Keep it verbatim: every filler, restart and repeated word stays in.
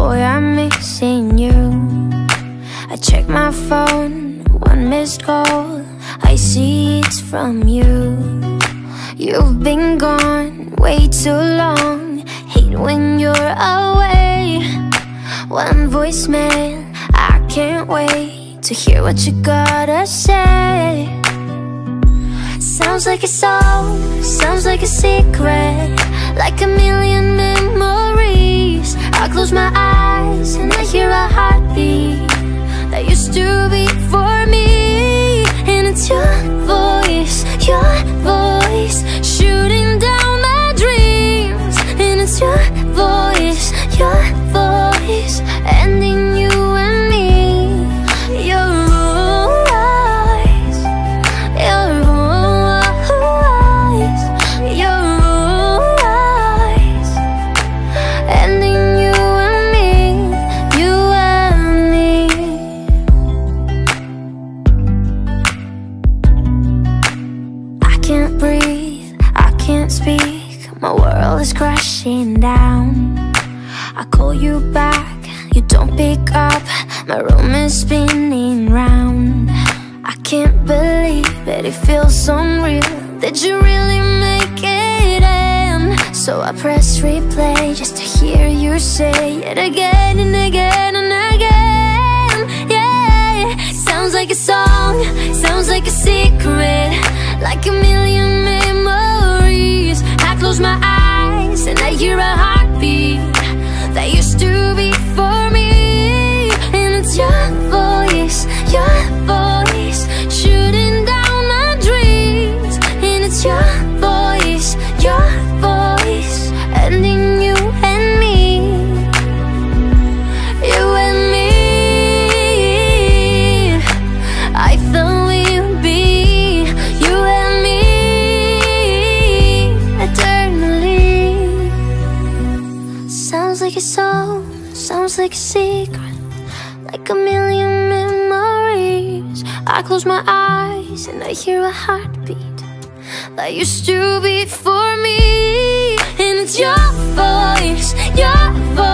boy, I'm missing you. I check my phone, one missed call, I see it's from you. You've been gone way too long, hate when you're away. One voicemail, I can't wait to hear what you gotta say. Sounds like a song, sounds like a secret, like a million memories. I close my eyes and I hear a heartbeat that used to be for me. And it's your voice, your voice, shooting down my dreams. And it's your voice, your voice, ending you and me. Your voice, your voice, your voice, ending you and me, you and me. I can't breathe, I can't speak, my world is crashing down. I call you back, you don't pick up, my room is spinning round. I can't believe it, it feels so unreal. Did you really make it end? So I press replay just to hear you say it again and again and again. Yeah, sounds like a song, sounds like a secret, like a million memories. I close my eyes and I hear a heartbeat that used to be for me. And it's your voice, your voice, shooting down my dreams. And it's your voice, your voice, ending you and me, you and me. I thought we would be you and me eternally. Sounds like a song, sounds like a secret, like a million memories. I close my eyes and I hear a heartbeat that used to be for me. And it's your voice, your voice,